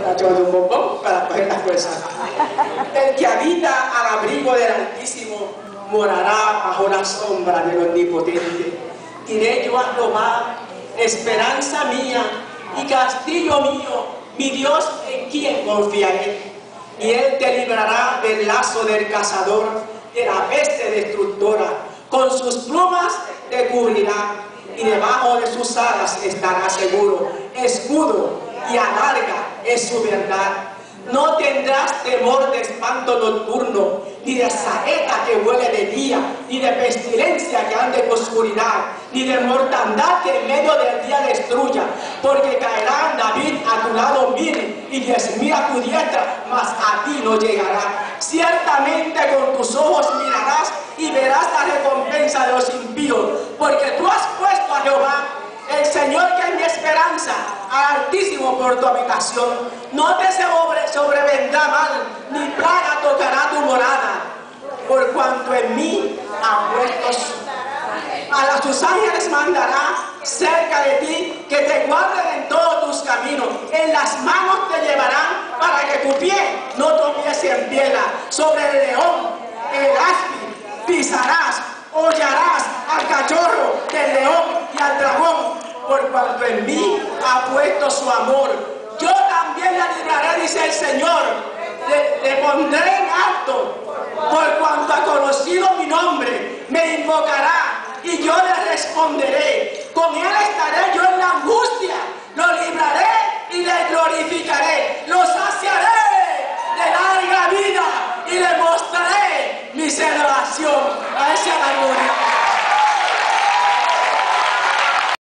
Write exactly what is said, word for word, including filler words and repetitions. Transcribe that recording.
borracho de un bombón para coger la fuerza. El que habita al abrigo del Altísimo morará bajo la sombra del Omnipotente. Diré yo a Jehová, esperanza mía y castillo mío, mi Dios en quien confiaré. Y Él te librará del lazo del cazador, de la peste destructora. Con sus plumas te cubrirá y debajo de sus alas estará seguro. Escudo y alarga es su verdad. No tendrás temor de espanto nocturno, ni de saeta que huele de día, ni de pestilencia que ande en oscuridad, ni de mortandad que en medio del día destruya. Porque caerán David a tu lado mil y diez mil a tu diestra, mas a ti no llegará. Ciertamente con tus ojos mirarás y verás la recompensa de los impíos, porque tú has puesto a Jehová, el Señor que es mi esperanza, al Altísimo por tu habitación. No te sobre, sobrevendrá mal, ni plaga tocará tu morada, por cuanto en mí ha puesto su... A sus ángeles mandará cerca de ti, que te guarden en todos tus caminos. En las manos te llevarán para que tu pie no tropiece en piedra. Sobre el león, el áspid, pisarás, hollarás al cachorro del león y al dragón, por cuanto en mí ha puesto su amor. Yo también la libraré, dice el Señor. Le, le pondré en alto, por cuanto ha conocido mi nombre. Me invocará y yo le responderé. Con él estaré yo